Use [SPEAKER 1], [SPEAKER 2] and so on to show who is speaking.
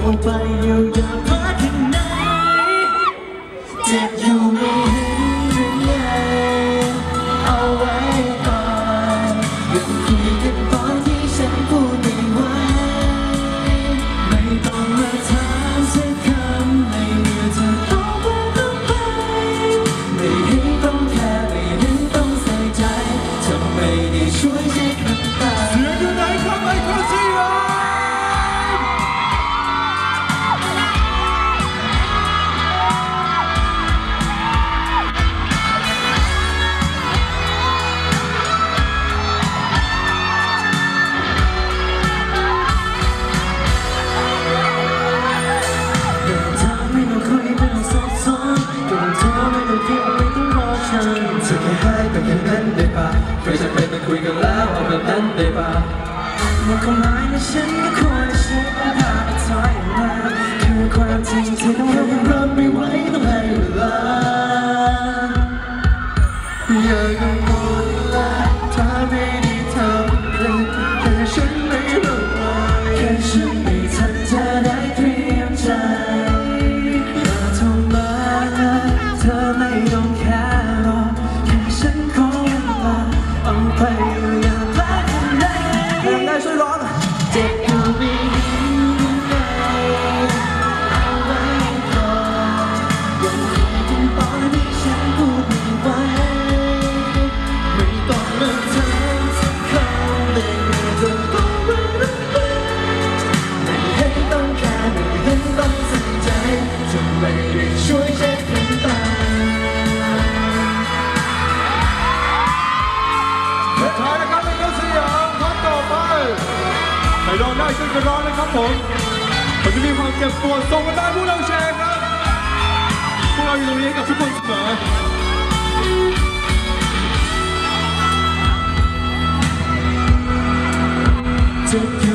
[SPEAKER 1] งไปเยียวยาพลาดที่ไหนเจ็บอยู่ไม่เห็นหรือไงเอาไว้ก่อนยังคุยกันตอนที่ฉันพูดไม่ไหวไม่ต้องมาถามสักคำในเมื่อเธอตอบว่าต้องไปไม่เห็นต้องแค่ไม่เห็นต้องใส่ใจเธอไม่ได้ช่วยเช็ดน้ำตาเสียงอยู่ไหนครับไอ้คนที่รักเคยจะเป็นมาคุยกันแล้วเอาแบบนั้นได้ป่ะมันคงหมายนะฉันก็ควรจะเช็คพาไปถอยมาคือความจริงที่ต้องรับไม่ไหวต้องให้เวลาอย่ากังวลละถ้าไม่ได้ทำเลยแค่ฉันไม่รู้แค่ฉันไม่ทันจะได้เตรียมใจอย่าโทรมาเธอไม่ต้องแค่รอแค่ฉันขอเอาไปอย่าพลาดที่ไหนใครได้ช่วยร้องเจ็บอยู่ไม่เห็นไงเอาไว้ก่อนยังคุยกันตอนที่ฉันพูดไม่ไหวไม่ต้องมาถามสักคำเลยเมื่อเธอบอกว่ารักไม่เห็นต้องแค่ไม่เห็นต้องใส่ใจจะไม่ได้ช่วยเช็ดน้ำตา
[SPEAKER 2] ท้ายนะครับเป็นนักสยามครับต่อไปใครร้องได้ช่วยกันร้องนะครับผมจะมีความเจ็บปวดส่งกันได้พวกเราแชร์ครับพวกเราอยู่ตรงนี้กับทุกคนเสมอ